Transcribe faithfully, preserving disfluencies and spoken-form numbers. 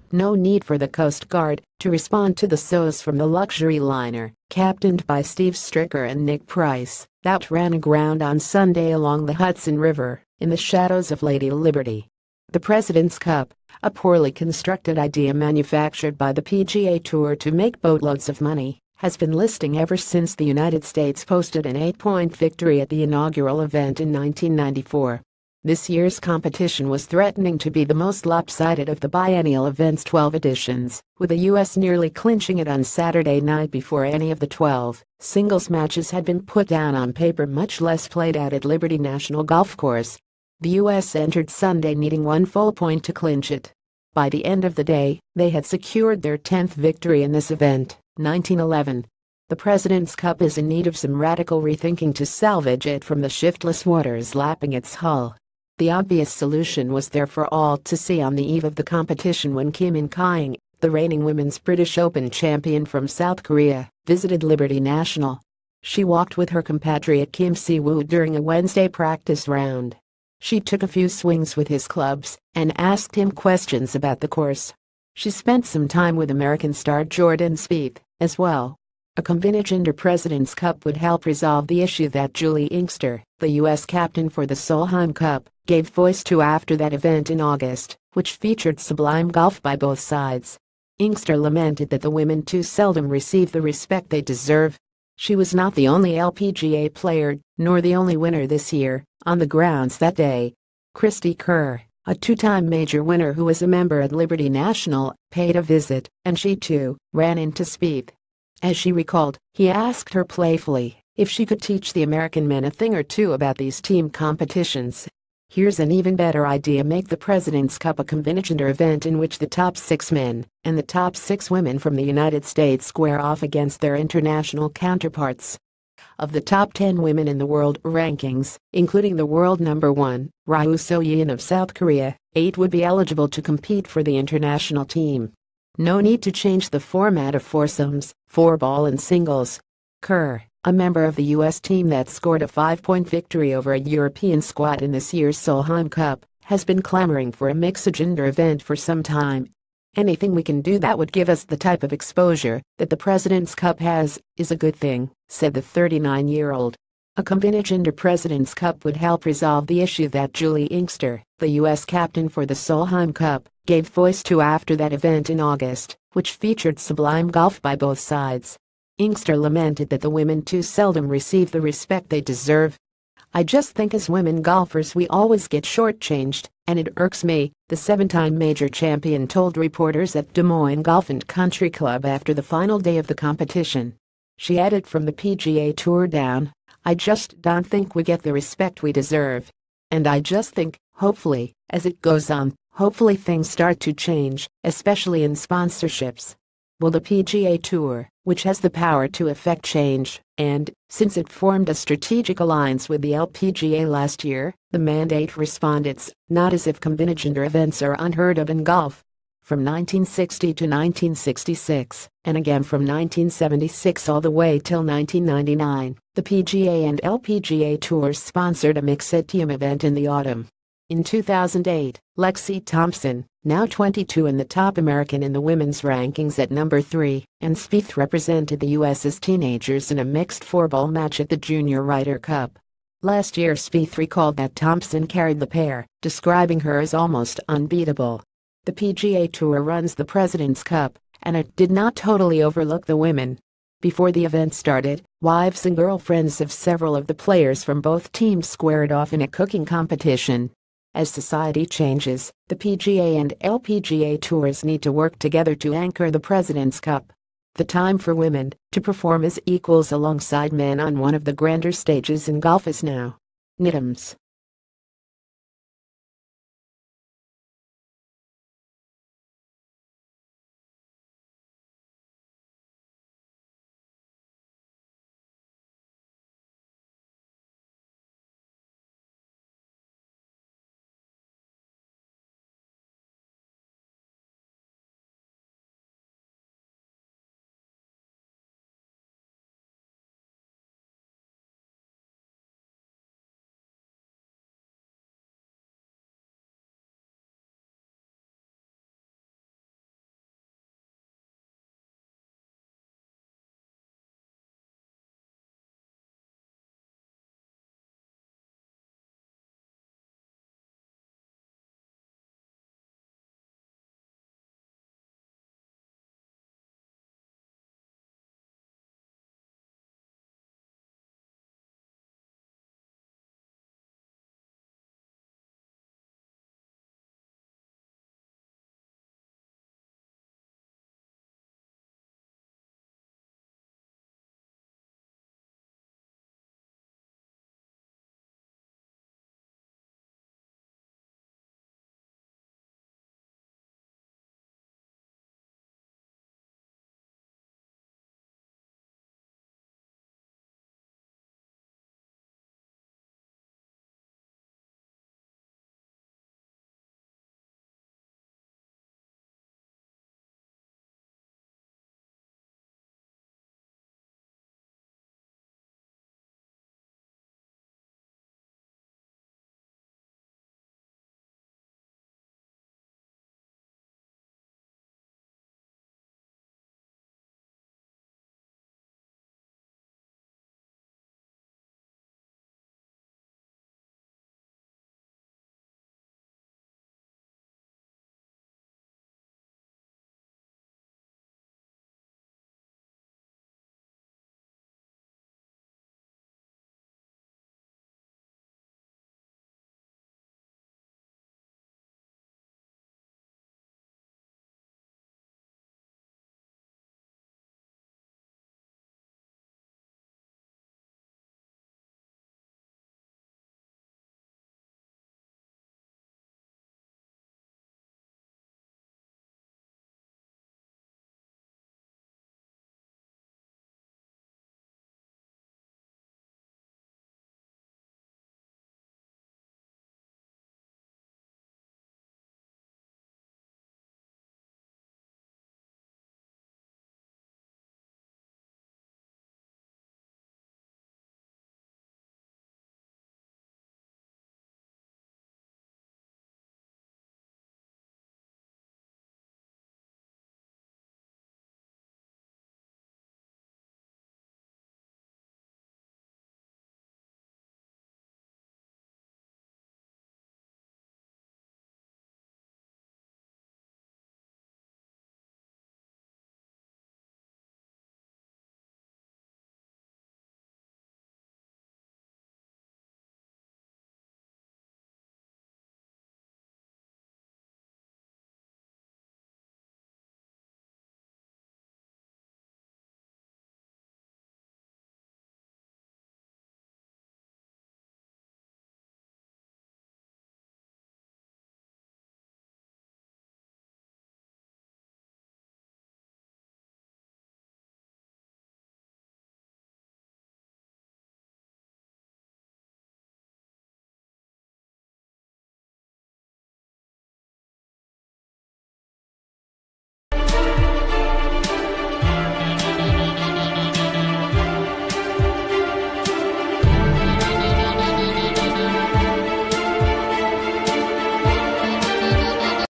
no need for the Coast Guard to respond to the S O S from the luxury liner, captained by Steve Stricker and Nick Price, that ran aground on Sunday along the Hudson River, in the shadows of Lady Liberty. The President's Cup, a poorly constructed idea manufactured by the P G A Tour to make boatloads of money, has been listing ever since the United States posted an eight-point victory at the inaugural event in nineteen ninety-four. This year's competition was threatening to be the most lopsided of the biennial event's twelve editions, with the U S nearly clinching it on Saturday night before any of the twelve singles matches had been put down on paper, much less played out at Liberty National Golf Course. The U S entered Sunday needing one full point to clinch it. By the end of the day, they had secured their tenth victory in this event, nineteen eleven. The President's Cup is in need of some radical rethinking to salvage it from the shiftless waters lapping its hull. The obvious solution was there for all to see on the eve of the competition when Kim In-kyung, the reigning Women's British Open champion from South Korea, visited Liberty National. She walked with her compatriot Kim Si-woo during a Wednesday practice round. She took a few swings with his clubs and asked him questions about the course. She spent some time with American star Jordan Spieth as well. A combination President's Cup would help resolve the issue that Julie Inkster, the U S captain for the Solheim Cup, gave voice to after that event in August, which featured sublime golf by both sides. Inkster lamented that the women too seldom receive the respect they deserve. She was not the only L P G A player, nor the only winner this year, on the grounds that day. Christy Kerr, a two-time major winner who was a member at Liberty National, paid a visit, and she too ran into Spieth. As she recalled, he asked her playfully if she could teach the American men a thing or two about these team competitions. Here's an even better idea: make the President's Cup a combination event in which the top six men and the top six women from the United States square off against their international counterparts. Of the top ten women in the world rankings, including the world number one, Ryu So-yeon of South Korea, eight would be eligible to compete for the international team. No need to change the format of foursomes, four-ball and singles. Kerr, a member of the U S team that scored a five-point victory over a European squad in this year's Solheim Cup, has been clamoring for a mixed-gender event for some time. Anything we can do that would give us the type of exposure that the President's Cup has is a good thing, said the thirty-nine-year-old. A combination President's Cup would help resolve the issue that Julie Inkster, the U S captain for the Solheim Cup, gave voice to after that event in August, which featured sublime golf by both sides. Inkster lamented that the women too seldom receive the respect they deserve. "I just think as women golfers we always get shortchanged, and it irks me," the seven-time major champion told reporters at Des Moines Golf and Country Club after the final day of the competition. She added, "From the P G A Tour down, I just don't think we get the respect we deserve. And I just think, hopefully, as it goes on, hopefully things start to change, especially in sponsorships." Will the P G A Tour, which has the power to effect change, and, since it formed a strategic alliance with the L P G A last year, the mandate respond? It's not as if combination events are unheard of in golf. From nineteen sixty to nineteen sixty-six, and again from nineteen seventy-six all the way till nineteen ninety-nine, the P G A and L P G A Tours sponsored a mixed-team event in the autumn. In two thousand eight, Lexi Thompson, now twenty-two and the top American in the women's rankings at number three, and Spieth represented the U S's teenagers in a mixed four-ball match at the Junior Ryder Cup. Last year Spieth recalled that Thompson carried the pair, describing her as almost unbeatable. The P G A Tour runs the President's Cup, and it did not totally overlook the women. Before the event started, wives and girlfriends of several of the players from both teams squared off in a cooking competition. As society changes, the P G A and L P G A Tours need to work together to anchor the President's Cup. The time for women to perform as equals alongside men on one of the grander stages in golf is now. N I T M S